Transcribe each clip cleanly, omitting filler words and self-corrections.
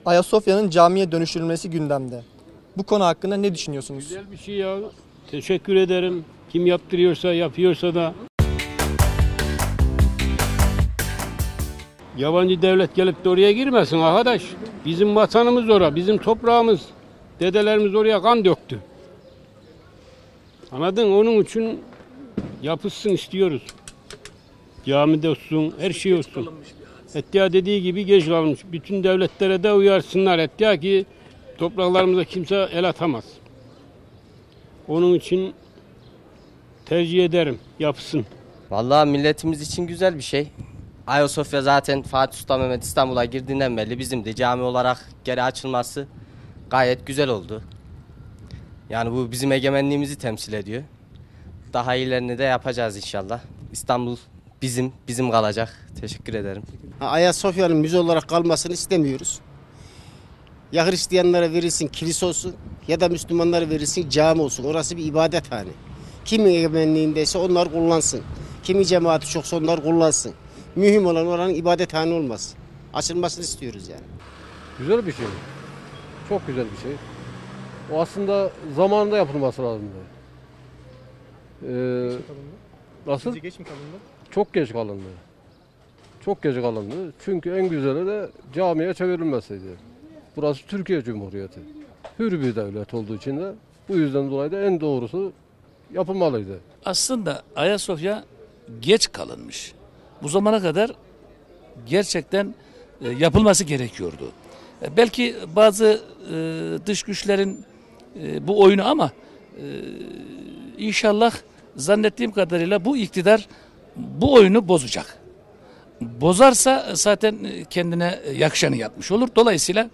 Ayasofya'nın camiye dönüştürülmesi gündemde. Bu konu hakkında ne düşünüyorsunuz? Güzel bir şey ya. Teşekkür ederim. Kim yaptırıyorsa, yapıyorsa da. Yabancı devlet gelip de oraya girmesin arkadaş. Bizim vatanımız orası, bizim toprağımız. Dedelerimiz oraya kan döktü. Anladın? Onun için yapılsın istiyoruz. Camide olsun, her şey olsun. Ettiya dediği gibi geç kalmış. Bütün devletlere de uyarsınlar. Ettiya ki topraklarımıza kimse el atamaz. Onun için tercih ederim, yapsın. Vallahi milletimiz için güzel bir şey. Ayasofya zaten Fatih Sultan Mehmet İstanbul'a girdiğinden beri bizim de cami olarak geri açılması gayet güzel oldu. Yani bu bizim egemenliğimizi temsil ediyor. Daha iyilerini de yapacağız inşallah. İstanbul bizim kalacak. Teşekkür ederim. Ayasofya'nın müze olarak kalmasını istemiyoruz. Ya Hristiyanlara verilsin kilise olsun ya da Müslümanlara verilsin cami olsun. Orası bir ibadethane. Kimin egemenliğindeyse onlar kullansın. Kimi cemaati çoksa onlar kullansın. Mühim olan oranın ibadethane olması. Açılmasını istiyoruz yani. Güzel bir şey. Çok güzel bir şey. O aslında zamanında yapılması lazımdı. Nasıl? Geç mi kalındı? Çok geç kalındı. Çok geç kalındı. Çünkü en güzeli de camiye çevrilmesiydi. Burası Türkiye Cumhuriyeti. Hür bir devlet olduğu için de bu yüzden dolayı da en doğrusu yapılmalıydı. Aslında Ayasofya geç kalınmış. Bu zamana kadar gerçekten yapılması gerekiyordu. Belki bazı dış güçlerin bu oyunu ama inşallah zannettiğim kadarıyla bu iktidar bu oyunu bozacak. Bozarsa zaten kendine yakışanı yapmış olur. Dolayısıyla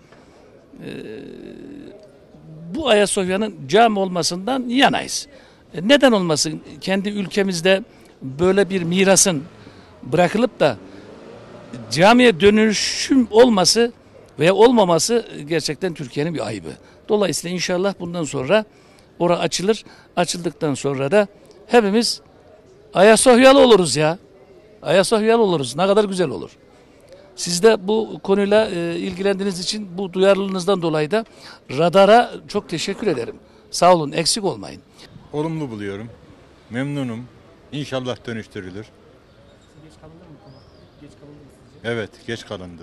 bu Ayasofya'nın cami olmasından yanayız. Neden olmasın? Kendi ülkemizde böyle bir mirasın bırakılıp da camiye dönüşüm olması veya olmaması gerçekten Türkiye'nin bir ayıbı. Dolayısıyla inşallah bundan sonra orası açılır. Açıldıktan sonra da hepimiz Ayasofyalı oluruz ya. Ayasofyalı oluruz. Ne kadar güzel olur. Siz de bu konuyla ilgilendiğiniz için bu duyarlılığınızdan dolayı da Radar'a çok teşekkür ederim. Sağ olun, eksik olmayın. Olumlu buluyorum. Memnunum. İnşallah dönüştürülür. Geç kalındı mı? Geç kalındı mı sizce? Evet, geç kalındı.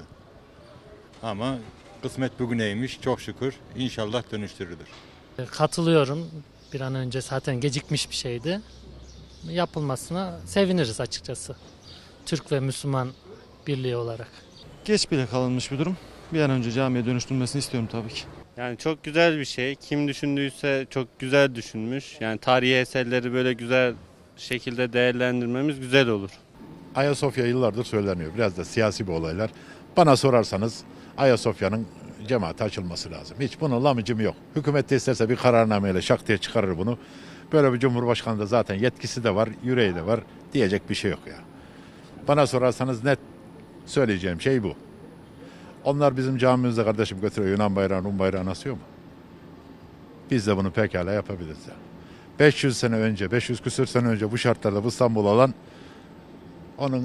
Ama kısmet bugüneymiş, çok şükür. İnşallah dönüştürülür. Katılıyorum. Bir an önce zaten gecikmiş bir şeydi. Yapılmasına seviniriz açıkçası. Türk ve Müslüman birliği olarak. Geç bile kalınmış bir durum. Bir an önce camiye dönüştürülmesini istiyorum tabii ki. Yani çok güzel bir şey. Kim düşündüyse çok güzel düşünmüş. Yani tarihi eserleri böyle güzel şekilde değerlendirmemiz güzel olur. Ayasofya yıllardır söyleniyor. Biraz da siyasi bir olaylar. Bana sorarsanız Ayasofya'nın cemaate açılması lazım. Hiç bunun lamıcımı yok. Hükümet de isterse bir kararnameyle şak diye çıkarır bunu. Böyle bir cumhurbaşkanı da zaten yetkisi de var, yüreği de var. Diyecek bir şey yok ya. Bana sorarsanız net söyleyeceğim şey bu. Onlar bizim camimizde kardeşim götürüyor Yunan bayrağı, Rum bayrağı asıyor mu? Biz de bunu pekala yapabiliriz ya. 500 sene önce, 500 küsür sene önce bu şartlarda bu İstanbul alan onun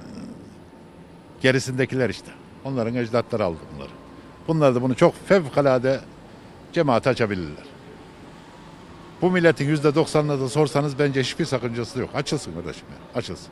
gerisindekiler işte. Onların ecdatları aldı bunları. Bunlar da bunu çok fevkalade cemaate açabilirler. Bu milletin %90'ına da sorsanız bence hiçbir sakıncası yok. Açılsın kardeşim ya, açılsın.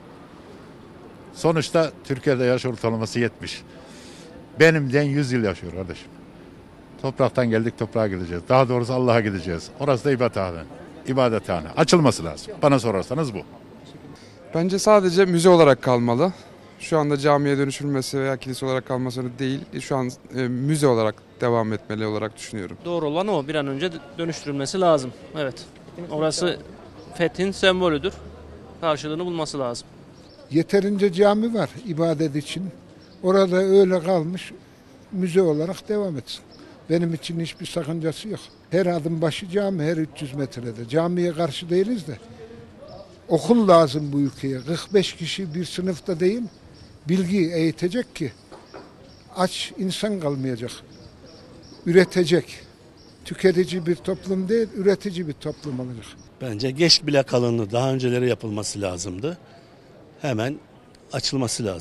Sonuçta Türkiye'de yaş ortalaması 70. Benimden 100 yıl yaşıyor kardeşim. Topraktan geldik toprağa gideceğiz. Daha doğrusu Allah'a gideceğiz. Orası da ibadethane. İbadethane. Açılması lazım. Bana sorarsanız bu. Bence sadece müze olarak kalmalı. Şu anda camiye dönüştürülmesi veya kilise olarak kalması değil. Şu an müze olarak devam etmeli olarak düşünüyorum. Doğru olan o. Bir an önce dönüştürülmesi lazım. Evet. Orası fethin sembolüdür. Karşılığını bulması lazım. Yeterince cami var ibadet için. Orada öyle kalmış, müze olarak devam etsin. Benim için hiçbir sakıncası yok. Her adım başı cami, her 300 metrede. Camiye karşı değiliz de. Okul lazım bu ülkeye. 45 kişi bir sınıfta değil, bilgi eğitecek ki aç insan kalmayacak. Üretecek. Tüketici bir toplum değil, üretici bir toplum olacak. Bence geç bile kalındı. Daha önceleri yapılması lazımdı. Hemen açılması lazım.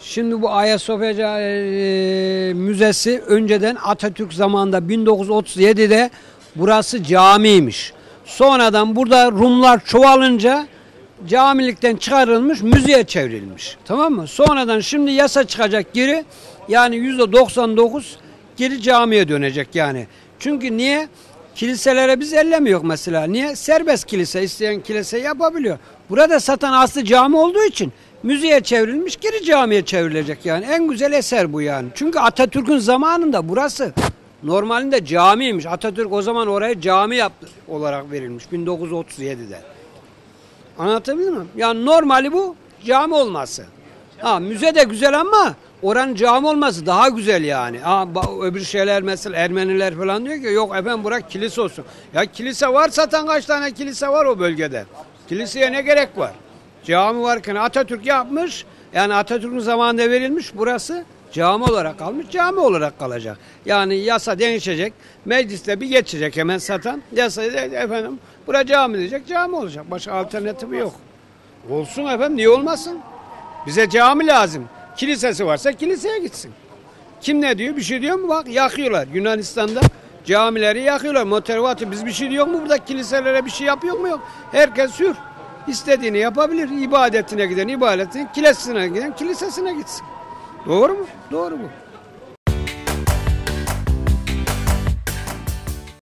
Şimdi bu Ayasofya Müzesi önceden Atatürk zamanında 1937'de burası camiymiş. Sonradan burada Rumlar çoğalınca camilikten çıkarılmış, müzeye çevrilmiş. Tamam mı? Sonradan şimdi yasa çıkacak geri, yani %99 geri camiye dönecek yani. Çünkü niye? Kiliselere biz ellemiyor mesela. Niye? Serbest kilise, isteyen kilise yapabiliyor. Burada satan aslı cami olduğu için müzeye çevrilmiş, geri camiye çevrilecek yani. En güzel eser bu yani. Çünkü Atatürk'ün zamanında burası normalinde camiymiş. Atatürk o zaman oraya cami yaptı olarak verilmiş 1937'de. Anlatabildim mi? Yani normali bu cami olması. Ha, müze de güzel ama oranın cami olması daha güzel yani. Ha, öbür şeyler mesela Ermeniler falan diyor ki yok efendim bırak kilise olsun. Ya kilise var, zaten kaç tane kilise var o bölgede. Kiliseye ne gerek var? Cami varken Atatürk yapmış. Yani Atatürk'ün zamanında verilmiş, burası cami olarak kalmış, cami olarak kalacak. Yani yasa değişecek, mecliste bir geçecek hemen satan. Yasa efendim bura cami diyecek, cami olacak. Başka alternatifi yok. Olsun efendim, niye olmasın? Bize cami lazım. Kilisesi varsa kiliseye gitsin. Kim ne diyor? Bir şey diyor mu? Bak yakıyorlar. Yunanistan'da camileri yakıyorlar. Motervatı, biz bir şey diyor mu burada? Kiliselere bir şey yapıyor mu? Yok. Herkes hür. İstediğini yapabilir. İbadetine giden ibadetine, kilisesine giden kilisesine gitsin. Doğru mu? Doğru mu?